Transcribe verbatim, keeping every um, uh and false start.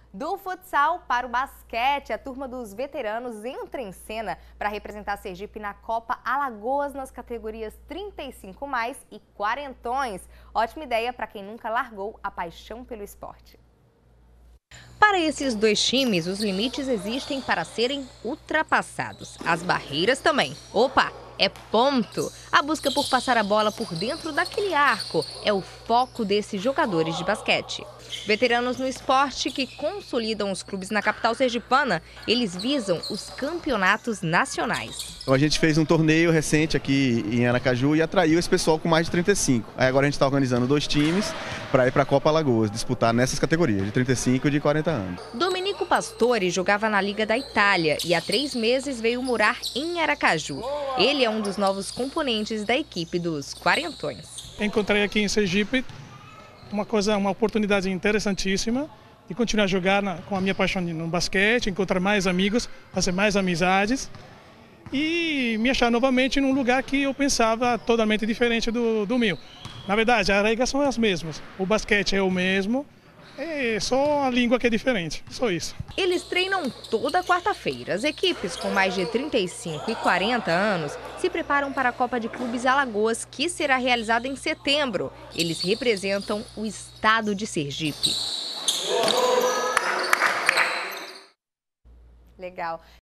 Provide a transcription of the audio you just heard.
Do futsal para o basquete, a turma dos veteranos entra em cena para representar Sergipe na Copa Alagoas nas categorias trinta e cinco mais e quarentões. Ótima ideia para quem nunca largou a paixão pelo esporte. Para esses dois times, os limites existem para serem ultrapassados. As barreiras também. Opa! É ponto! A busca por passar a bola por dentro daquele arco é o foco desses jogadores de basquete. Veteranos no esporte que consolidam os clubes na capital sergipana, eles visam os campeonatos nacionais. A gente fez um torneio recente aqui em Aracaju e atraiu esse pessoal com mais de trinta e cinco. Aí agora a gente está organizando dois times para ir para a Copa Alagoas, disputar nessas categorias, de trinta e cinco e de quarenta anos. Domenico Pastore jogava na Liga da Itália e há três meses veio morar em Aracaju. Ele é um dos novos componentes da equipe dos quarentões. Encontrei aqui em Sergipe uma coisa, uma oportunidade interessantíssima de continuar a jogar na, com a minha paixão no basquete, encontrar mais amigos, fazer mais amizades e me achar novamente num lugar que eu pensava totalmente diferente do, do meu. Na verdade, as regras são as mesmas, o basquete é o mesmo, é só a língua que é diferente, só isso. Eles treinam toda quarta-feira. As equipes com mais de trinta e cinco e quarenta anos se preparam para a Copa de Clubes Alagoas, que será realizada em setembro. Eles representam o estado de Sergipe. Legal.